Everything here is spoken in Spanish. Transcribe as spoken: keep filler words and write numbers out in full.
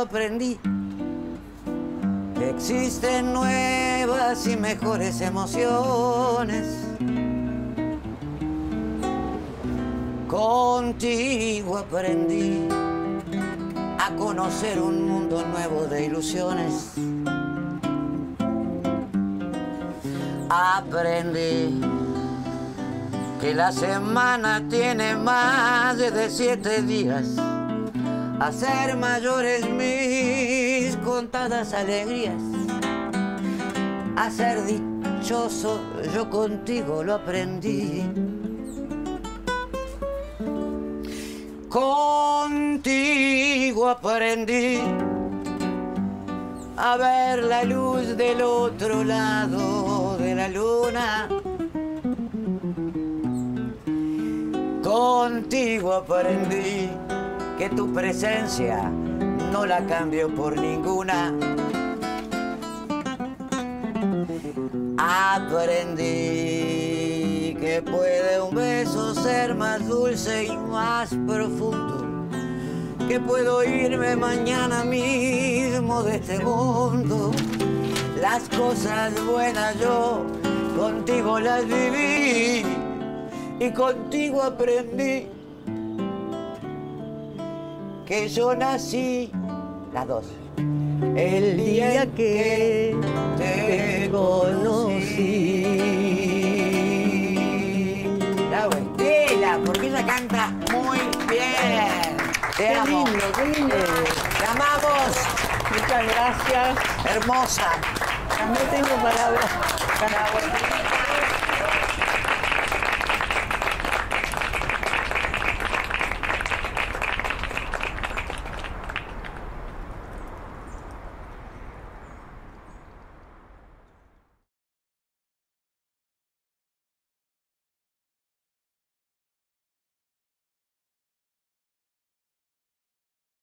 aprendí que existen nuevas y mejores emociones. Contigo aprendí a conocer un mundo nuevo de ilusiones. Aprendí que la semana tiene más de siete días, a ser mayores mis contadas alegrías, a ser dichoso yo contigo lo aprendí. Contigo aprendí a ver la luz del otro lado de la luna. Contigo aprendí que tu presencia no la cambio por ninguna. Aprendí que puede un beso ser más dulce y más profundo, que puedo irme mañana mismo de este mundo. Las cosas buenas yo contigo las viví y contigo aprendí que yo nací, las dos, el día que te conocí. La Estela, porque ella canta muy bien. Te Qué amo. lindo, qué lindo. Te amamos. Muchas gracias. Hermosa. No tengo palabras para